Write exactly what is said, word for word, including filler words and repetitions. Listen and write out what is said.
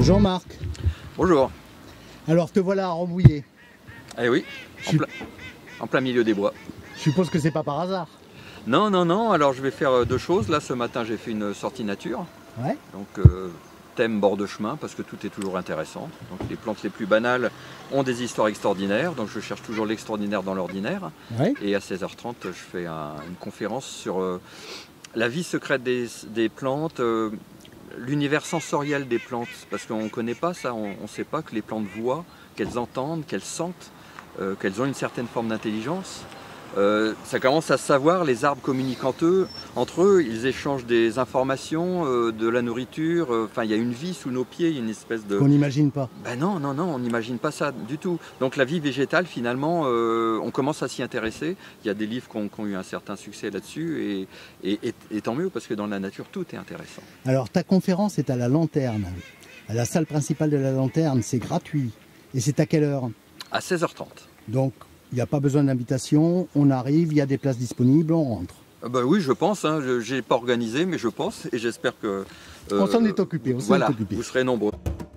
Bonjour Marc. Bonjour. Alors te voilà à Rambouillet. Eh oui, en, Je... plein, en plein milieu des bois. Je suppose que c'est pas par hasard. Non, non, non, alors je vais faire deux choses. Là ce matin j'ai fait une sortie nature. Ouais. Donc euh, thème bord de chemin parce que tout est toujours intéressant. Donc les plantes les plus banales ont des histoires extraordinaires. Donc je cherche toujours l'extraordinaire dans l'ordinaire. Ouais. Et à seize heures trente je fais un, une conférence sur euh, la vie secrète des, des plantes. Euh, l'univers sensoriel des plantes, parce qu'on ne connaît pas ça, on ne sait pas que les plantes voient, qu'elles entendent, qu'elles sentent, euh, qu'elles ont une certaine forme d'intelligence. Euh, ça commence à se savoir, les arbres communiquent entre eux, entre eux ils échangent des informations, euh, de la nourriture, enfin euh, il y a une vie sous nos pieds, il y a une espèce de... On n'imagine pas. Ben non, non, non, on n'imagine pas ça du tout. Donc la vie végétale finalement, euh, on commence à s'y intéresser, il y a des livres qui ont, qui ont eu un certain succès là-dessus, et, et, et, et tant mieux parce que dans la nature tout est intéressant. Alors ta conférence est à la Lanterne, à la salle principale de la Lanterne, c'est gratuit, et c'est à quelle heure? À seize heures trente. Donc il n'y a pas besoin d'invitation, on arrive, il y a des places disponibles, on rentre. Euh, ben oui, je pense, hein, je n'ai pas organisé, mais je pense, et j'espère que... Euh, on s'en est occupé, on s'en voilà, est occupé. Vous serez nombreux.